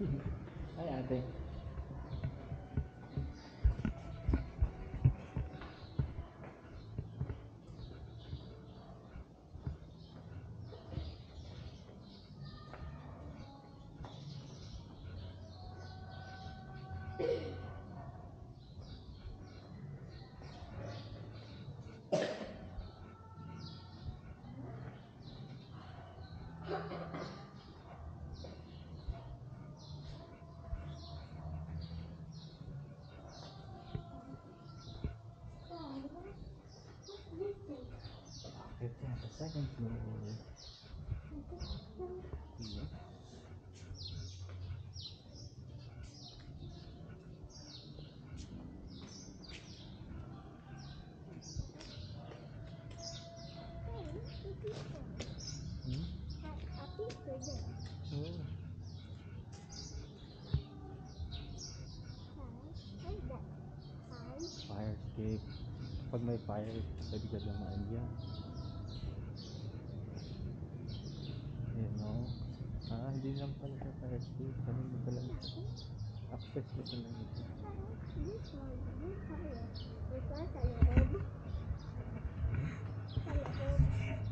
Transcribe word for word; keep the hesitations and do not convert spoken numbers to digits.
Ay, ate. Akit yan sa second floor. Yes. Hmm? Oh. Fire escape. Pag may fire, pwede ka dumaan dyan. Ayan o. Ah, hindi lang pala sa fire escape. Ano mo talaga siya? Access mo talaga siya. Ito sa loob. Sa loob.